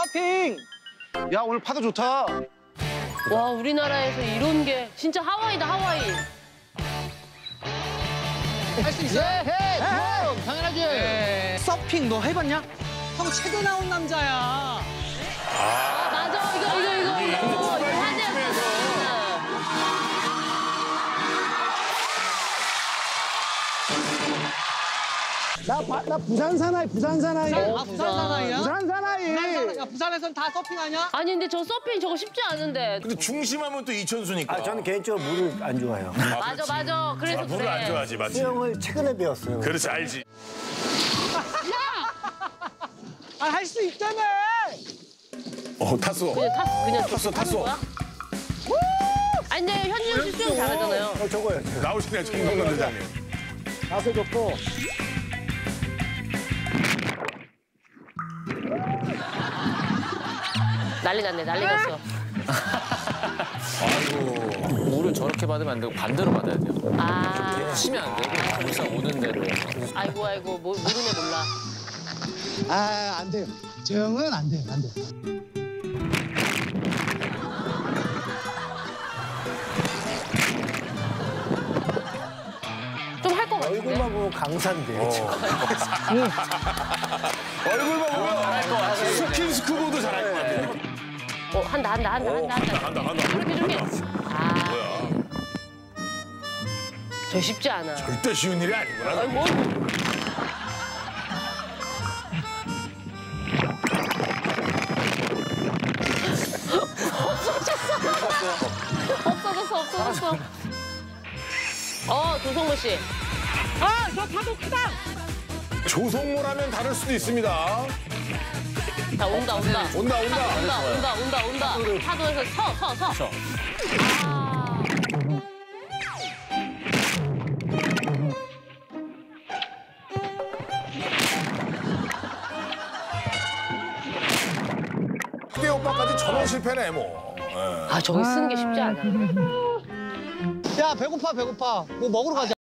서핑. 야, 오늘 파도 좋다. 와, 우리나라에서 이런 게 진짜 하와이다, 하와이. 할 수 있어? 해. 그럼 당연하지. 서핑 너 해봤냐? 형 최근 나온 남자야. 아, 맞아. 이거 화제였어. 나 부산 사나이, 부산 사나이. 아, 부산 사나이야? 부산 사나이. 야, 부산에선 다 서핑하냐? 아니, 근데 저 서핑 저거 쉽지 않은데. 근데 중심하면 또 이천수니까. 아, 저는 개인적으로 물을 안 좋아해요. 맞아. 그래서 물을 그래. 안 좋아하지, 맞지? 수영을 최근에 배웠어요. 그렇지, 알지. 아, 할 수 있잖아. 탔어. 그냥 탔어. 하는 거야? 아니, 근데 현준 씨 수영 잘하잖아요. 저거요. 나오시네, 정동건 대장님. 자세 좋고. 난리 났어. 물을 저렇게 받으면 안 되고 반대로 받아야 돼요. 아, 치면 안 되고 물상 오는 대로. 아이고, 모르네, 몰라. 아, 안 돼요. 저 형은 안 돼요, 안 돼요. 좀 할 것 같은데? 얼굴만 보면 강사인데. 얼굴만 보면 스킨스쿠버도 잘할 것 같아. 한다. 간다. 저렇게. 아, 뭐야. 저 쉽지 않아. 절대 쉬운 일이 아니구나. 아니, 뭐. 없어졌어. 조성모 씨. 아, 저 파도 크다. 조성모라면 다를 수도 있습니다. 자, 온다. 온다. 파도에서 서. 아. 그때 오빠까지 전원 실패네, 뭐. 아, 저기 쓰는 게 쉽지 않아. 야, 배고파. 뭐 먹으러 가자.